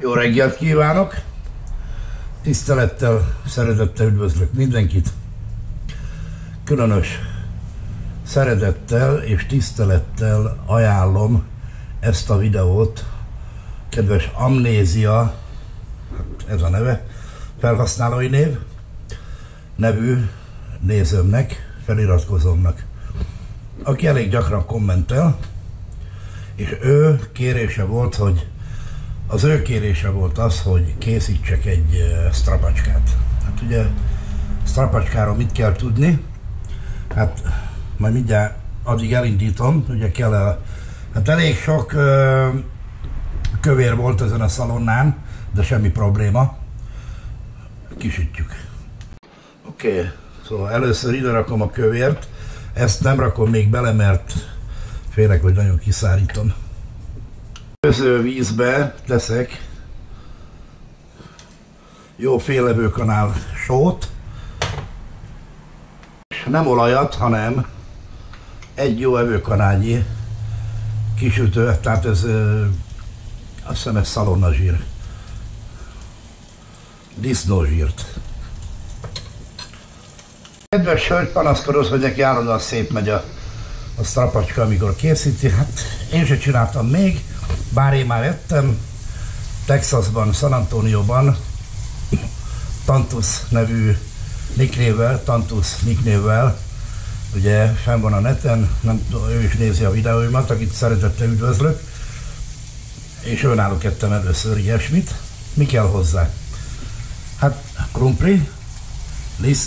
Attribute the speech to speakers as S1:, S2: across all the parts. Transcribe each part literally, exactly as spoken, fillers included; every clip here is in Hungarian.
S1: Jó reggelt kívánok! Tisztelettel, szeretettel üdvözlök mindenkit. Különös szeretettel és tisztelettel ajánlom ezt a videót kedves Amnézia, ez a neve, felhasználói név, nevű nézőmnek, feliratkozómnak, aki elég gyakran kommentel, és ő kérése volt, hogy az ő kérése volt az, hogy készítsek egy strapacskát. Hát ugye strapacskáról mit kell tudni? Hát majd mindjárt addig elindítom, ugye kell el, hát elég sok ö, kövér volt ezen a szalonnán, de semmi probléma, kisütjük. Oké, okay, szóval először ide rakom a kövért, ezt nem rakom még bele, mert félek, hogy nagyon kiszárítom. Köző vízbe teszek jó fél evőkanál sót, és nem olajat, hanem egy jó evőkanálnyi kisütő, tehát ez azt hiszem ez szalonnazsír, disznózsírt. Kedves hölgy panaszkodos, hogy neki állandóan szép megy a, a strapacska, amikor készíti. Hát én sem csináltam még, bár én már ettem Texasban, San Antonióban Tantus nevű nicknévvel, Tantus nicknévvel, ugye fenn van a neten, nem, ő is nézi a videóimat, akit szeretettel üdvözlök, és őnáluk ettem először ilyesmit. Mi kell hozzá? Hát krumpli, liszt,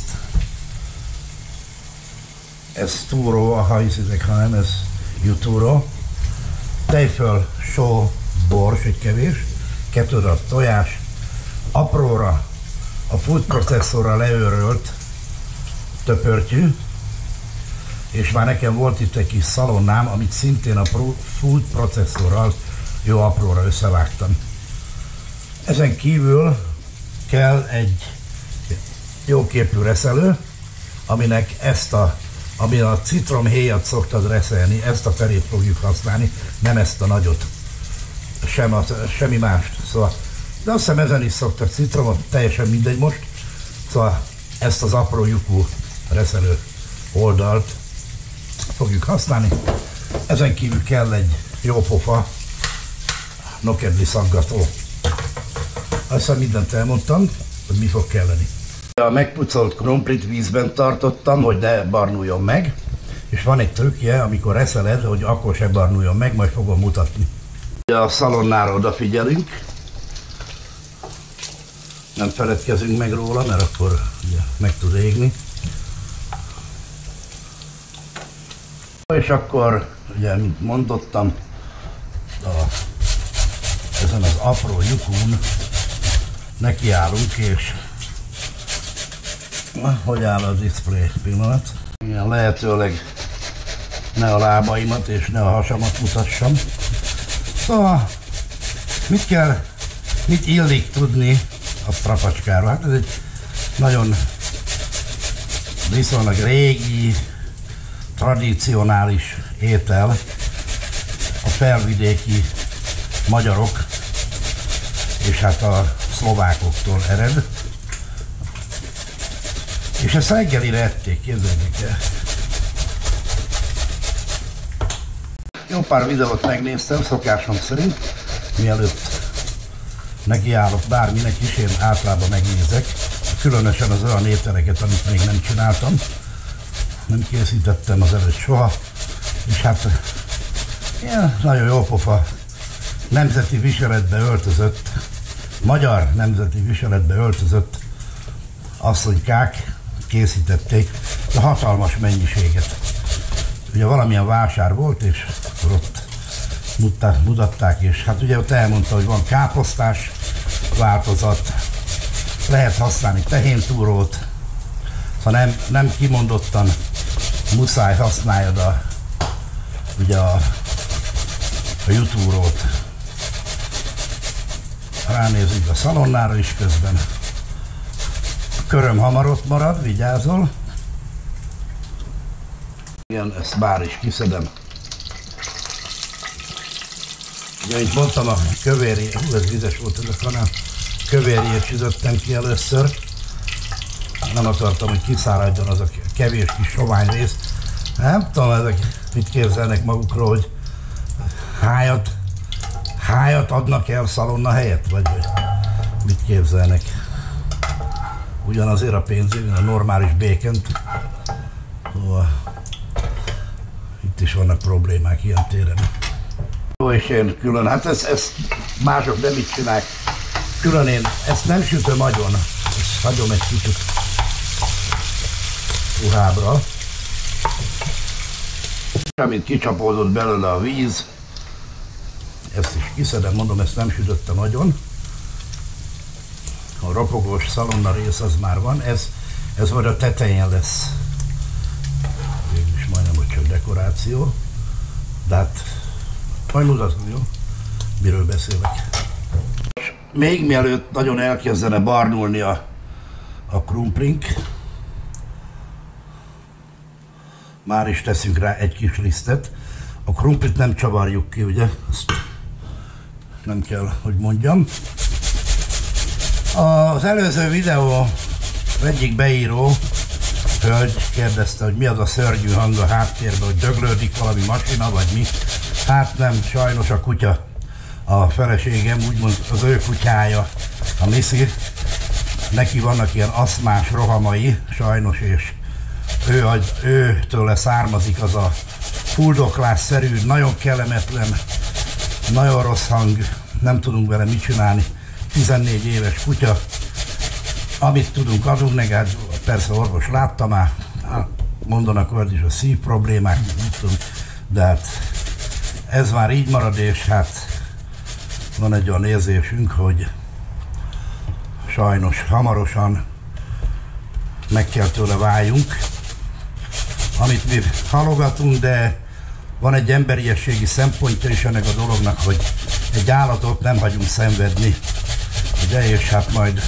S1: ez túró, ha hiszitek, ha nem, ez jutúró, tejföl, só, bors, egy kevés, kettő darab tojás, apróra a food processzorra leőrölt töpörtyű, és már nekem volt itt egy kis szalonnám, amit szintén a food processzorral jó apróra összevágtam. Ezen kívül kell egy jóképű reszelő, aminek ezt a, ami a citromhéjat szoktad reszelni, ezt a felét fogjuk használni, nem ezt a nagyot, sem a, semmi mást. Szóval, de azt hiszem ezen is szoktak citromot, teljesen mindegy most. Szóval ezt az apró lyukú reszelő oldalt fogjuk használni. Ezen kívül kell egy jó pofa nokedli szaggató. Azt hiszem mindent elmondtam, hogy mi fog kelleni. A megpucolt krumplit vízben tartottam, hogy ne barnuljon meg, és van egy trükkje, amikor reszeled, hogy akkor se barnuljon meg, majd fogom mutatni. A szalonnára odafigyelünk, nem feledkezünk meg róla, mert akkor ugye, meg tud égni. És akkor, ugye, mint mondottam, a, ezen az apró lyukún nekiállunk, és hogy áll a display pillanat. Igen, lehetőleg ne a lábaimat és ne a hasamat mutassam. Szóval mit kell, mit illik tudni a strapacskáról? Hát ez egy nagyon viszonylag régi, tradicionális étel, a felvidéki magyarok és hát a szlovákoktól ered. És ezt reggelire ették, képzeljék el. Jó pár videót megnéztem, szokásom szerint, mielőtt nekiállok bárminek is, én általában megnézek, különösen az olyan ételeket, amit még nem csináltam, nem készítettem az előtt soha, és hát ilyen nagyon jó pofa nemzeti viseletbe öltözött, magyar nemzeti viseletbe öltözött asszonykák készítették a hatalmas mennyiséget. Ugye valamilyen vásár volt, és akkor ott mutatták, és hát ugye ott elmondta, hogy van káposztás változat, lehet használni tehéntúrót, szóval nem, nem kimondottan muszáj használjad a, ugye a, a jutúrót. Ránézzük a szalonnára is közben. Köröm hamar ott marad, vigyázol. Igen, ezt bár is kiszedem. Ugye, mint mondtam, a kövérjé, hú, ez vizes volt ez a kanál, kövérjét sütöttem ki először. Nem akartam, hogy kiszáradjon az a kevés kis sovány rész. Nem tudom, ezek mit képzelnek magukról, hogy hájat, hájat adnak el szalonna helyett, vagy mit képzelnek. Ugyanazért a pénzért, mint a normális békent. Szóval itt is vannak problémák ilyen téren. Jó, és én külön, hát ezt, ezt mások nem így csinálják. Külön én ezt nem sütöm agyon, ezt hagyom egy kicsit puhábbra. Amint kicsapódott belőle a víz, ezt is kiszedem, mondom, ezt nem sütöttem agyon. A ropogós szalonna rész az már van, ez, ez majd a tetején lesz. Végülis majdnem, hogy csak dekoráció. De hát majd mutatom, jó? Miről beszélek. Még mielőtt nagyon elkezdene barnulni a, a krumplink, már is teszünk rá egy kis lisztet. A krumplit nem csavarjuk ki, ugye? Ezt nem kell, hogy mondjam. Az előző videó egyik beíró hölgy kérdezte, hogy mi az a szörnyű hang a háttérben, hogy döglődik valami masina, vagy mi. Hát nem, sajnos a kutya, a feleségem, úgymond az ő kutyája, a Missy. Neki vannak ilyen aszmás rohamai, sajnos, és ő, őtőle származik az a fuldoklásszerű, nagyon kellemetlen, nagyon rossz hang, nem tudunk vele mit csinálni. tizennégy éves kutya, amit tudunk, adunk neki, hát persze orvos látta már, mondanak olyan is a szív problémák, mit tudom, de hát ez már így marad, és hát van egy olyan érzésünk, hogy sajnos hamarosan meg kell tőle váljunk, amit mi halogatunk, de van egy emberiességi szempontja is ennek a dolognak, hogy egy állatot nem hagyunk szenvedni, ugye, és hát majd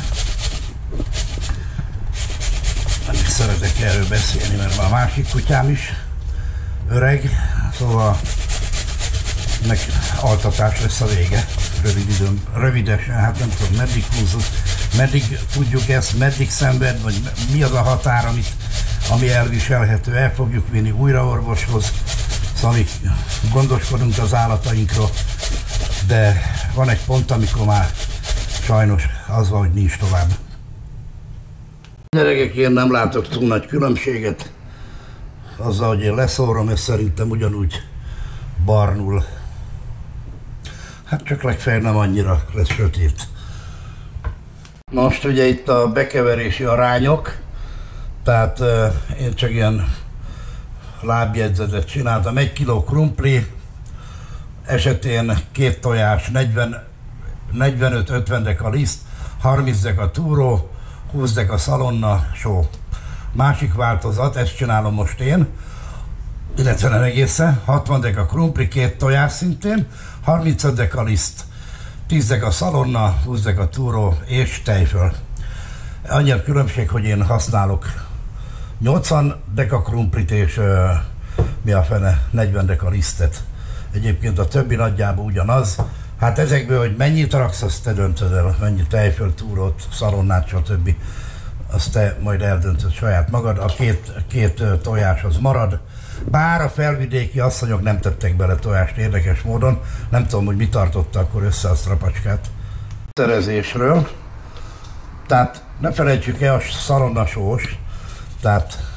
S1: nem is szeretek erről beszélni, mert már a másik kutyám is öreg, szóval meg altatás lesz a vége, rövid időn, rövidesen, hát nem tudom, meddig húzzuk, meddig tudjuk ezt, meddig szenved, vagy mi az a határ, amit, ami elviselhető, el fogjuk vinni újra orvoshoz, szóval mi gondoskodunk az állatainkról, de van egy pont, amikor már sajnos az van, hogy nincs tovább. Gyerekek, én nem látok túl nagy különbséget azzal, hogy én leszórom, és szerintem ugyanúgy barnul. Hát csak legfeljebb nem annyira lesz sötét. Most ugye itt a bekeverési arányok, tehát uh, én csak ilyen lábjegyzetet csináltam. Egy kiló krumpli esetén két tojás, negyvenöt ötven deka liszt, harminc deka túró, húsz deka szalonna, só. Másik változat, ezt csinálom most én, illetve nem egészen, hatvan deka krumpli, két tojás szintén, harmincöt deka liszt, tíz deka szalonna, húsz deka túró és tejföl. Annyi a különbség, hogy én használok nyolcvan deka krumplit és uh, mi a fene, negyven deka lisztet. Egyébként a többi nagyjából ugyanaz. Hát ezekből, hogy mennyit raksz, azt te döntöd el, mennyi tejföl, túrót, szalonnát, stb. Azt te majd eldöntöd saját magad. A két, két tojás az marad. Bár a felvidéki asszonyok nem tettek bele tojást érdekes módon. Nem tudom, hogy mi tartotta akkor össze a strapacskát. Szerezésről. Tehát ne felejtsük el a szalonnasós. Tehát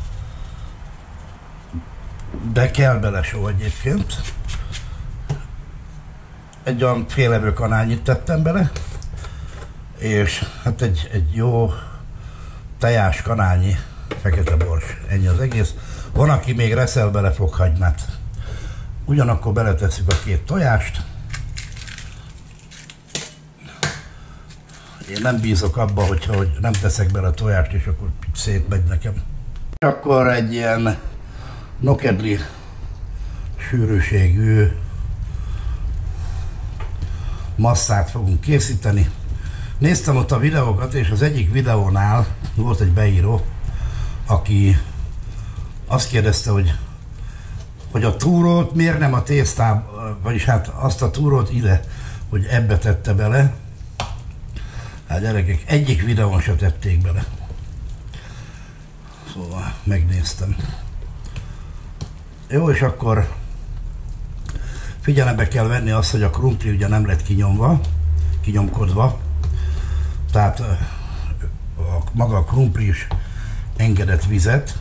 S1: de kell bele só egyébként. Egy olyan félevő kanálnyit tettem bele, és hát egy, egy jó tejás kanálnyi fekete bors, ennyi az egész. Van, aki még reszel bele fokhagymát. Ugyanakkor beletesszük a két tojást. Én nem bízok abba, hogyha hogy nem teszek bele tojást, és akkor szétmegy nekem. És akkor egy ilyen nokedli sűrűségű masszát fogunk készíteni. Néztem ott a videókat, és az egyik videónál volt egy beíró, aki azt kérdezte, hogy hogy a túrót miért nem a tésztába, vagyis hát azt a túrót ide, hogy ebbe tette bele. Hát gyerekek, egyik videón se tették bele. Szóval megnéztem. Jó, és akkor figyelembe kell venni azt, hogy a krumpli ugye nem lett kinyomva, kinyomkodva. Tehát a, maga a krumpli is engedett vizet.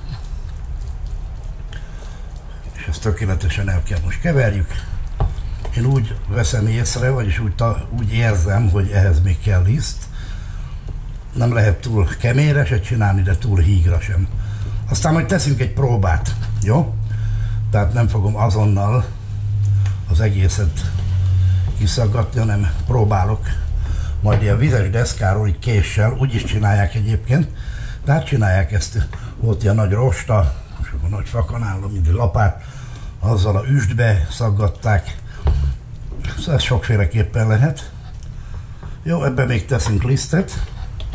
S1: És ezt tökéletesen el kell most keverjük. Én úgy veszem észre, vagyis úgy, ta, úgy érzem, hogy ehhez még kell liszt. Nem lehet túl keményre se csinálni, de túl hígra sem. Aztán majd teszünk egy próbát, jó? Tehát nem fogom azonnal az egészet kiszaggatni, hanem próbálok majd ilyen vizes deszkáról, így késsel, úgy is csinálják egyébként, de hát csinálják ezt, volt ilyen nagy rosta, és akkor nagy fakanálló, mint egy lapát, azzal a üstbe szaggatták, szóval ez sokféleképpen lehet. Jó, ebben még teszünk lisztet.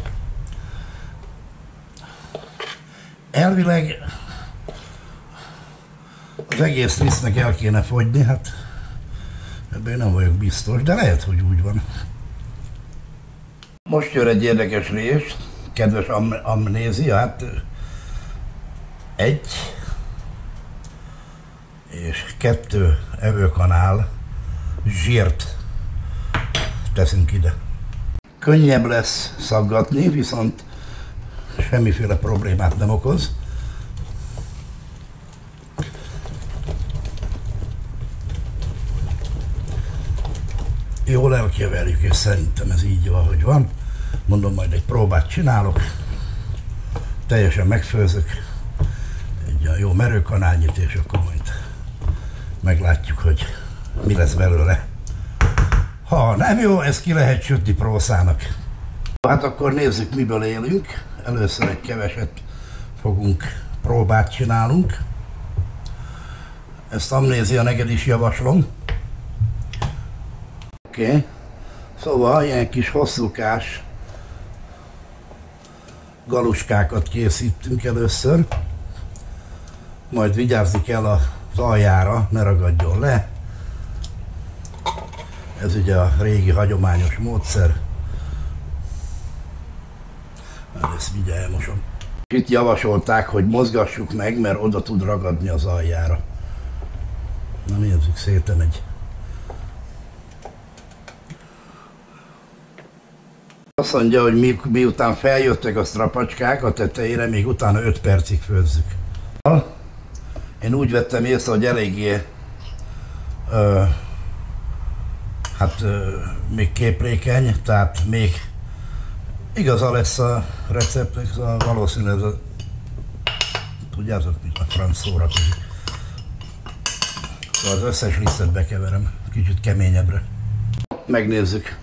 S1: Elvileg az egész lisztnek el kéne fogyni, hát ebben nem vagyok biztos, de lehet, hogy úgy van. Most jön egy érdekes rés, kedves am amnézia, hát egy és kettő evőkanál zsírt teszünk ide. Könnyebb lesz szaggatni, viszont semmiféle problémát nem okoz. Jól elkeverjük, és szerintem ez így jó, ahogy van. Mondom, majd egy próbát csinálok. Teljesen megfőzök egy jó merőkanálnyit, és akkor majd meglátjuk, hogy mi lesz belőle. Ha nem jó, ezt ki lehet sütni prószának. Hát akkor nézzük, miből élünk. Először egy keveset fogunk próbát csinálunk. Ezt amnézia neked is javaslom. Oké. Okay. Szóval ilyen kis hosszúkás galuskákat készítünk először. Majd vigyázni kell az aljára, ne ragadjon le. Ez ugye a régi hagyományos módszer. Hát ezt mindjárt elmosom. Itt javasolták, hogy mozgassuk meg, mert oda tud ragadni az aljára. Na nézzük, szétemegy. Azt mondja, hogy mi, miután feljöttek a strapacskák a tetejére, még utána öt percig főzzük. Én úgy vettem észre, hogy eléggé ö, hát ö, még képlékeny, tehát még igaza lesz a receptnek, szóval valószínűleg ez a, tudjátok, mit a franc szórakozik. Szóval az összes lisztet bekeverem, kicsit keményebbre. Megnézzük.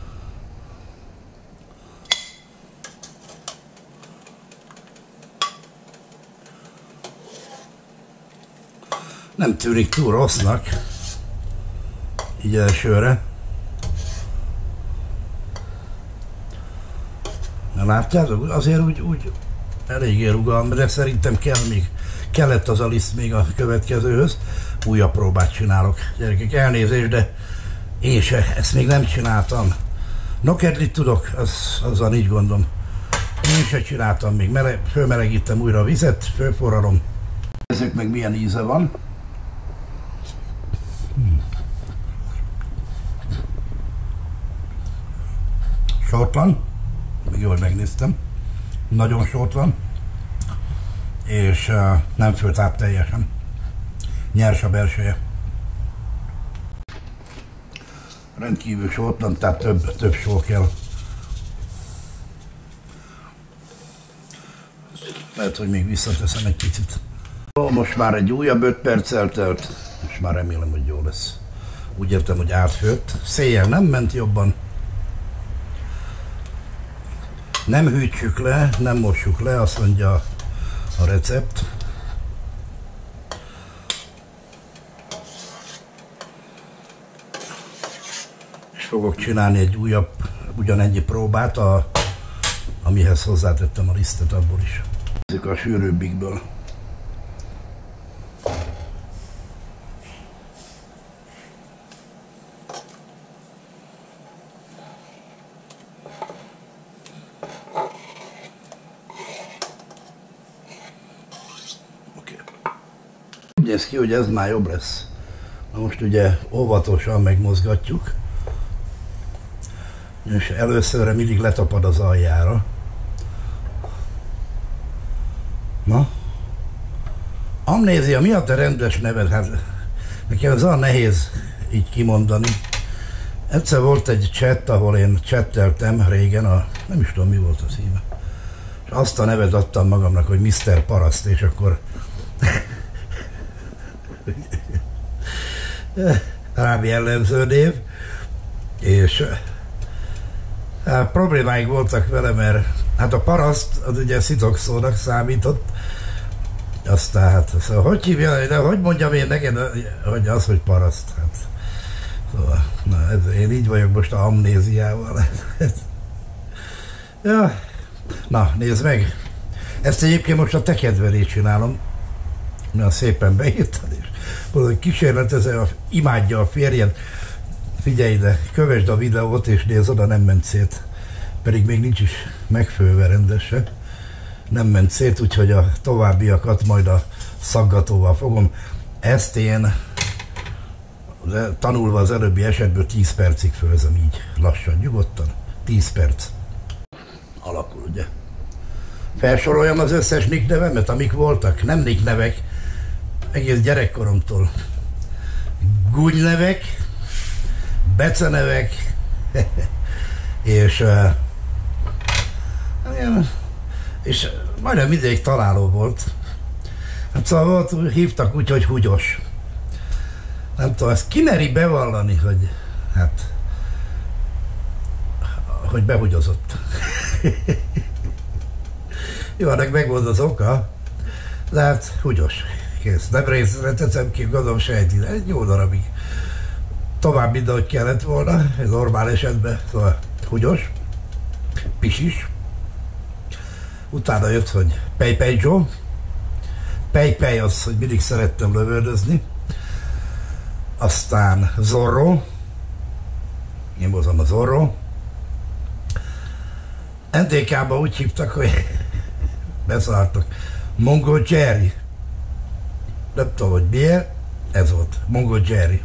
S1: Nem tűnik túl rossznak, így elsőre. Na látjátok? Azért úgy, úgy eléggé rugalmas, de szerintem kell még, kellett az a liszt még a következőhöz. Újabb próbát csinálok. Gyerekek, elnézést, de én se, ezt még nem csináltam. Nokedlit tudok, az, azzal így gondolom. Én se csináltam még, Mele, fölmelegítem újra a vizet, fölforralom. Nézzük meg, milyen íze van. Hmm. Sortlan, még jól megnéztem, nagyon sortlan, és uh, nem főtt át teljesen, nyers a belseje. Rendkívül sortlan, tehát több, több só kell. Lehet, hogy még visszateszem egy picit. Most már egy újabb öt perc eltelt, és már remélem, hogy jó lesz. Úgy értem, hogy átfőtt. Széjjel nem ment jobban. Nem hűtsük le, nem mossuk le, azt mondja a recept. És fogok csinálni egy újabb, ugyanennyi próbát, a, amihez hozzátettem a lisztet abból is. Ezek a sűrűbbikből. néz ki, hogy ez már jobb lesz. Na most ugye óvatosan megmozgatjuk, és előszörre mindig letapad az aljára. Na? Amnézia, mi a te rendes neved? Hát nekem ez olyan nehéz így kimondani. Egyszer volt egy chat, ahol én chatteltem régen, a, nem is tudom mi volt a címe. És azt a nevet adtam magamnak, hogy miszter Paraszt, és akkor rám jellemző név, és hát, problémáik voltak vele, mert hát a paraszt az ugye szitokszónak számított, aztán hát, szóval hogy hívja, de hogy mondjam én neked, hogy az, hogy paraszt, hát szóval, na, ez, én így vagyok most a amnéziával. Ja. Na, nézd meg, ezt egyébként most a te kedvelét csinálom, mert szépen beírtad, és hogy kísérletezem, imádja a férjed, figyelj ide, kövesd a videót és nézd, oda nem ment szét, pedig még nincs is megfőve rendesen, nem ment szét, úgyhogy a továbbiakat majd a szaggatóval fogom. Ezt én tanulva az előbbi esetből tíz percig főzöm így, lassan, nyugodtan, tíz perc alakul, ugye. Felsoroljam az összes nick nevemet, amik voltak, nem nick nevek, egész gyerekkoromtól. Gúnynevek, becenevek, és, uh, és majdnem mindegyik találó volt. Hát szóval volt, hívtak úgy, hogy Húgyos. Nem tudom, ezt ki meri bevallani, hogy hát, hogy behugyozott. Jó, ennek megvolt az oka, de hát Húgyos. Kész. Nem részre teszem ki, gondolom sejti, egy jó darabig. Tovább mind, ahogy kellett volna, ez normál esetben, szóval Húgyos, Pisis. Utána jött, hogy Pej-Pej Joe. Pej-Pej az, hogy mindig szerettem lövöldözni. Aztán Zorro. Én voltam a Zorro. en té ká-ban úgy hívtak, hogy beszálltak. Mongol Jerry. Nem tudom, hogy miért, ez volt, Mongol Jerry.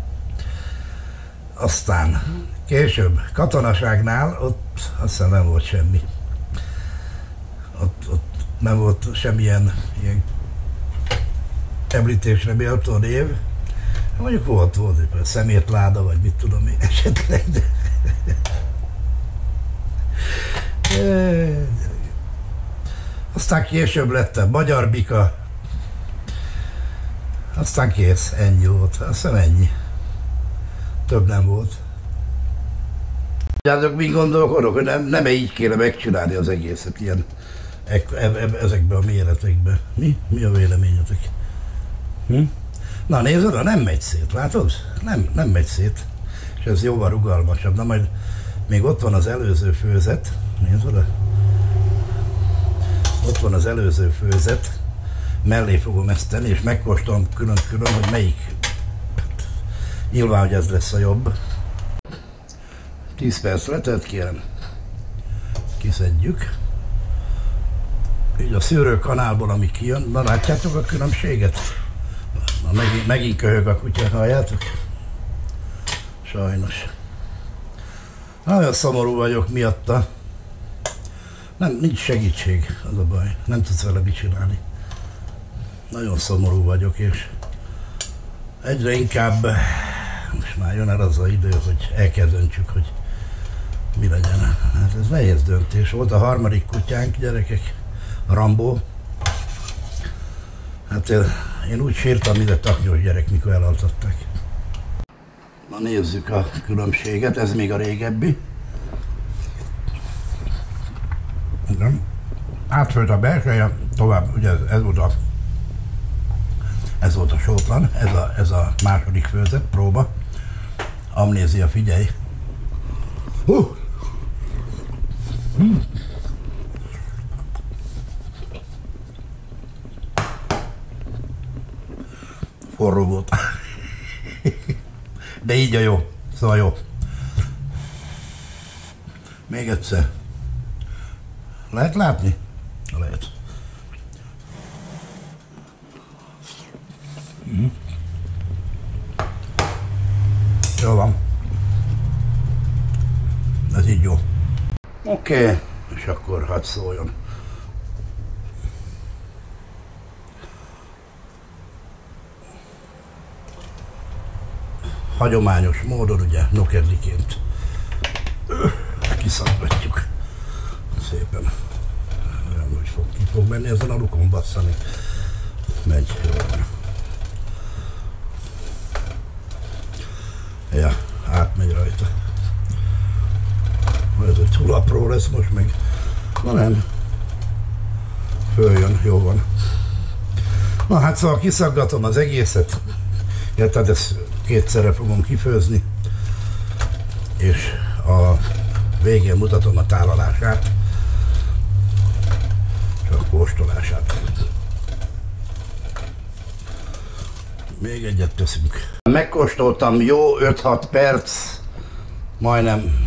S1: Aztán később katonaságnál ott azt hiszem nem volt semmi. Ott, ott nem volt semmilyen ilyen említésre méltó név. Mondjuk volt, volt egy szemétláda, vagy mit tudom én esetleg. De... Aztán később lettem Magyar Bika. Aztán kész, ennyi volt. Azt hiszem ennyi. Több nem volt. Tudjátok, mi gondolkodok, hogy nem, nem így kéne megcsinálni az egészet ilyen e, e, ezekben a méretekben. Mi? Mi a véleményetek? Hm? Na nézd oda, nem megy szét, látod? Nem, nem megy szét. És ez jóval rugalmasabb. Na majd még ott van az előző főzet. Nézd oda. Ott van az előző főzet. Mellé fogom ezt tenni, és megkóstolom külön-külön, hogy melyik. Nyilván, hogy ez lesz a jobb. tíz perc letelt, kérem. Kiszedjük. Így a szűrőkanálból, ami kijön. Na, látjátok a különbséget? Na, megint, megint köhög a kutya, halljátok? Sajnos. Nagyon szomorú vagyok miatta. Nem, nincs segítség, az a baj. Nem tudsz vele mit csinálni. Nagyon szomorú vagyok, és egyre inkább most már jön el az az idő, hogy elkezdöntsük, hogy mi legyen. Hát ez nehéz döntés. Volt a harmadik kutyánk, gyerekek, a Rambó. Hát én úgy sírtam, mint egy taknyos gyerek, mikor elaltatták. Na nézzük a különbséget, ez még a régebbi. Átfőtt a belseje, tovább, ugye ez, ez volt a ez volt a sótlan, ez a, ez a második főzet, próba. Amnézia, figyelj! Hú! Hm. Forró volt. De így a jó, szóval jó. Még egyszer. Lehet látni? Lehet. Ez így jó. Oké, okay. És akkor hadd szóljon. Hagyományos módon, ugye, nokedliként kiszaggatjuk szépen. Nem, hogy fog, ki fog menni ezen a lukon, basszani. Megy, jó van. Ja, átmegy rajta. Ez egy túl apró lesz most meg. Na nem. Följön, jó van. Na hát szóval kiszaggatom az egészet. Érted, ezt kétszerre fogom kifőzni. És a végén mutatom a tálalását. És a kóstolását. Még egyet teszünk. Megkóstoltam jó öt-hat perc, majdnem,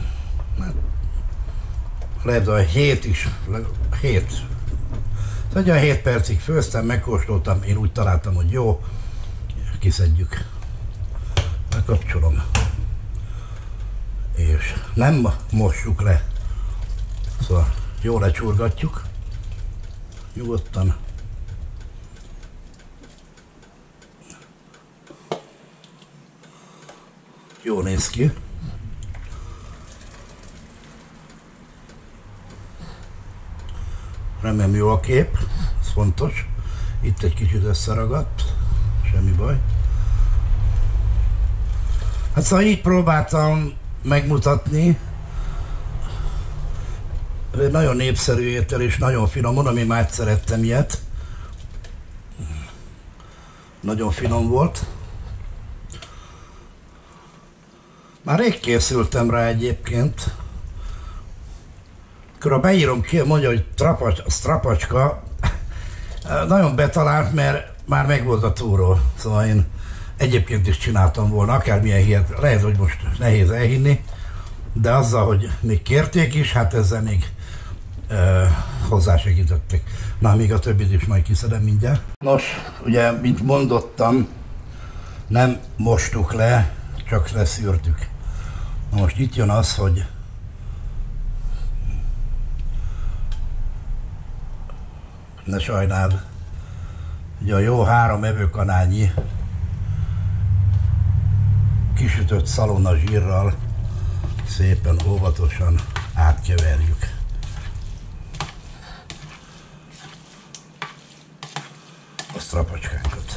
S1: lehet a hét is, hét. Tehát a hét percig főztem, megkóstoltam, én úgy találtam, hogy jó, kiszedjük, bekapcsolom, és nem mossuk le, szóval jól lecsurgatjuk, nyugodtan. Jó néz ki. Remélem jó a kép, ez fontos. Itt egy kicsit összeragadt, semmi baj. Hát szóval így próbáltam megmutatni. Ez egy nagyon népszerű étel és nagyon finom, mondom, én már egyszer ettem ilyet. Nagyon finom volt. Már rég készültem rá egyébként. Akkor beírom ki, mondja, hogy trapacs, strapacska, nagyon betalált, mert már megvolt a túró. Szóval én egyébként is csináltam volna, akármilyen hihet, lehet, hogy most nehéz elhinni, de azzal, hogy még kérték is, hát ezzel még uh, hozzásegítettek. Na, még a többit is majd kiszedem mindjárt. Nos, ugye, mint mondottam, nem mostuk le, csak leszűrtük. Na most itt jön az, hogy ne sajnáld, ugye a jó három evőkanálnyi kisütött szalonna zsírral szépen óvatosan átkeverjük. A strapacskánkat.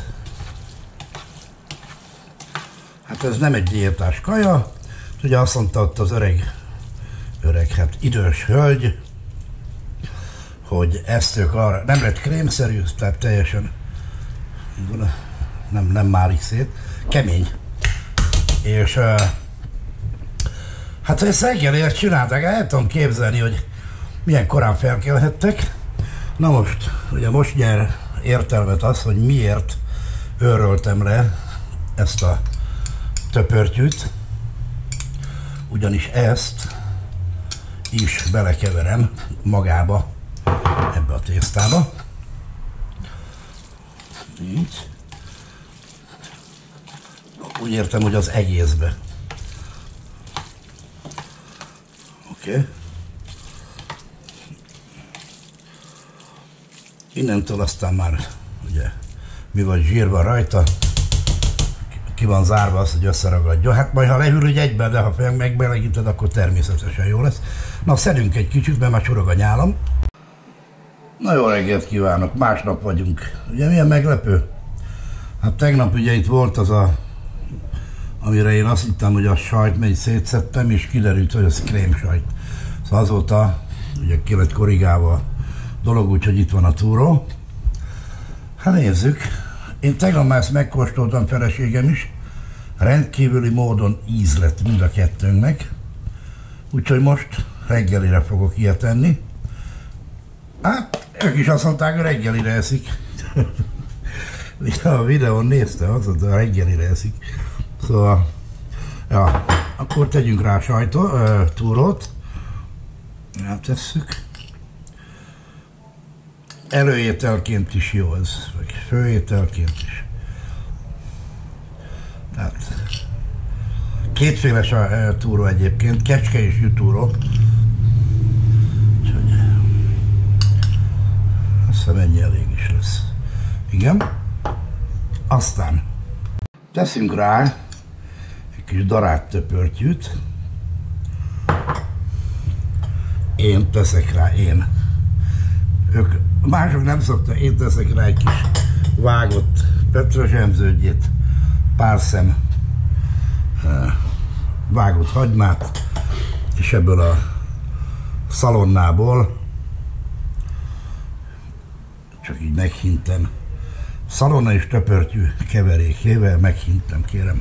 S1: Hát ez nem egy diétás kaja, ugye azt mondta ott az öreg, öreg, hát idős hölgy, hogy ezt ők arra, nem lett krémszerű, tehát teljesen nem, nem márik szét, kemény. És uh, hát ezt reggelért csinálták, el tudom képzelni, hogy milyen korán felkelhettek. Na most, ugye most nyer értelmet az, hogy miért őröltem le ezt a töpörtyűt, ugyanis ezt is belekeverem magába, ebbe a tésztába. Így. Úgy értem, hogy az egészbe. Oké. Okay. Innentől aztán már, ugye, mi vagy zsírva rajta, ki van zárva az, hogy összeragadjon. Hát majd ha lehűl, hogy egyben, de ha megbelegíted, akkor természetesen jó lesz. Na, szedünk egy kicsit, mert már csorog a nyálam. Na, jó reggelt kívánok, másnap vagyunk. Ugye milyen meglepő? Hát tegnap ugye itt volt az a, amire én azt hittem, hogy a sajt, mert szétszedtem, és kiderült, hogy az krémsajt. Szóval azóta ugye ki lett korrigálva a dolog, úgyhogy itt van a túró. Hát nézzük. Én tegnap már ezt megkóstoltam, feleségem is. Rendkívüli módon íz lett mind a kettőnknek. Úgyhogy most reggelire fogok ilyet enni. Hát, ők is azt mondták, hogy reggelire eszik. A videón nézte, azt mondta, hogy reggelire eszik. Szóval, ja, akkor tegyünk rá sajtó, ö, túrót. Eltesszük. Előételként is jó ez, vagy főételként is. Tehát Kétféle túró egyébként, kecske és jutúró. Úgyhogy azt hiszem ennyi elég is lesz. Igen. Aztán teszünk rá egy kis darált töpörtyűt. Én teszek rá, én. Ők, mások nem szokta, én teszek rá egy kis vágott petrezsemződjét, pár szem uh, vágott hagymát, és ebből a szalonnából csak így meghintem. Szalonna és töpörtyű keverékével meghintem, kérem.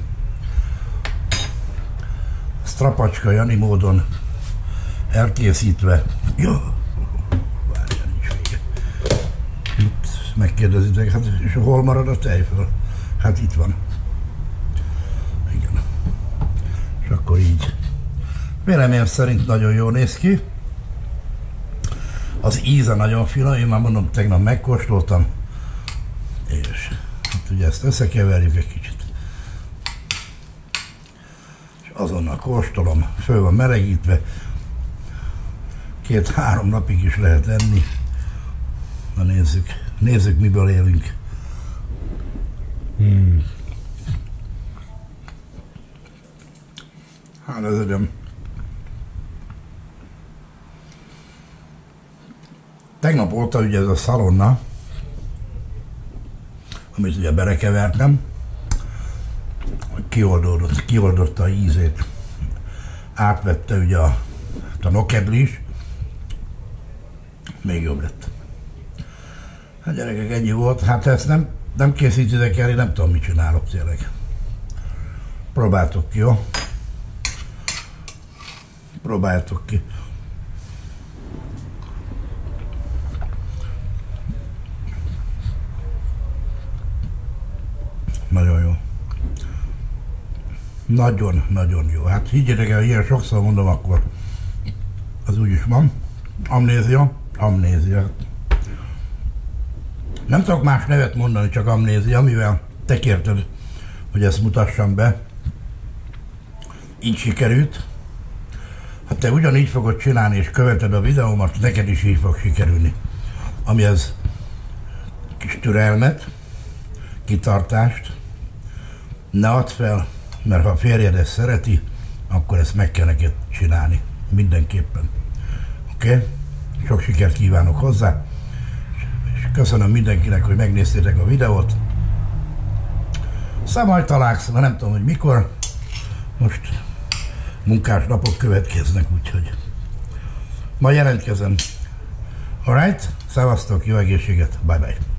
S1: Strapacska Jani módon elkészítve. Jó, várjál, nincs vége. Itt megkérdezitek, hát és hol marad a tejföl? Hát itt van. Igen. És akkor így. Véleményem szerint nagyon jól néz ki. Az íze nagyon finom, én már mondom, tegnap megkóstoltam. És hát ugye ezt összekeverjük egy kicsit. És azonnal kóstolom, föl van melegítve. Két-három napig is lehet enni. Na nézzük, nézzük miből élünk. Hmm. Hát ez öröm. Tegnap óta ugye ez a szalonna, amit ugye belekevertem, kioldódott, kioldotta a ízét. Átvette ugye a, a nokedli is. Még jobb lett. Hát gyerekek, ennyi volt. Hát ezt nem, nem készítitek el, én nem tudom, mit csinálok tényleg. Próbáltok ki, jó? Próbáltok ki. Nagyon jó. Nagyon-nagyon jó. Hát higgyétek el, ilyen sokszor mondom, akkor az úgy is van. Amnézia. Amnézia. Nem tudok más nevet mondani, csak amnézia, mivel te kérted, hogy ezt mutassam be. Így sikerült. Ha te ugyanígy fogod csinálni és követed a videómat, neked is így fog sikerülni. Ami ez kis türelmet, kitartást, ne add fel, mert ha a férjed ezt szereti, akkor ezt meg kell neked csinálni. Mindenképpen. Oké? Okay? Sok sikert kívánok hozzá, és köszönöm mindenkinek, hogy megnéztétek a videót. Szóval majd találkozunk, nem tudom, hogy mikor. Most munkás napok következnek, úgyhogy majd jelentkezem. Alright? Szevasztok, jó egészséget, bye bye.